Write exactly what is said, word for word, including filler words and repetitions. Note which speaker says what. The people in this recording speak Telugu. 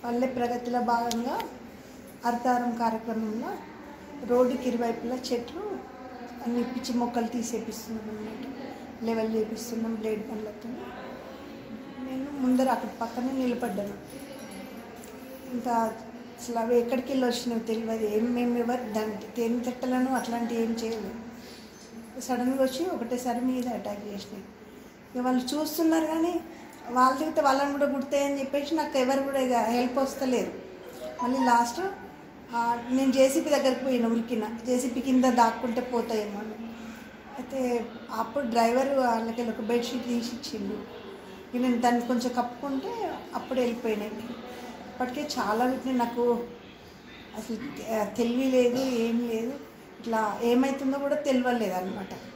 Speaker 1: పల్లె ప్రగతిలో భాగంగా హరితహారం కార్యక్రమంలో రోడ్డుకి ఇరువైపులా చెట్లు అన్ని పిచ్చి మొక్కలు తీసేపిస్తున్నాం అన్నమాట. లెవెల్ చేపిస్తున్నాం బ్లేడ్ పనులతో. నేను ముందర అక్కడ పక్కనే నిలబడ్డాను. ఇంకా అసలు అవి ఎక్కడికి వెళ్ళి వచ్చినావు తెలియదు. ఏం మేము ఎవరు దానికి తేనె తిట్టలను అట్లాంటివి ఏం చేయలేదు. సడన్గా వచ్చి ఒకటేసారి మీద అటాక్ చేసినాయి. ఇక వాళ్ళు చూస్తున్నారు కానీ వాళ్ళు తిరిగితే వాళ్ళని కూడా గుర్తాయని చెప్పేసి నాకు ఎవరు కూడా ఇక హెల్ప్ వస్తలేరు. మళ్ళీ లాస్ట్ నేను జేసీపీ దగ్గరికి పోయిన ఉరికిన జేసీపీ కింద దాక్కుంటే పోతాయేమో అని. అయితే అప్పుడు డ్రైవర్ వాళ్ళకి ఒక బెడ్షీట్ తీసి ఇచ్చిండు. ఇక నేను దాన్ని కొంచెం కప్పుకుంటే అప్పుడు వెళ్ళిపోయినాయి. ఇప్పటికే చాలా వీటిని నాకు అసలు తెలివి లేదు, ఏం లేదు, ఇట్లా ఏమవుతుందో కూడా తెలియలేదు అనమాట.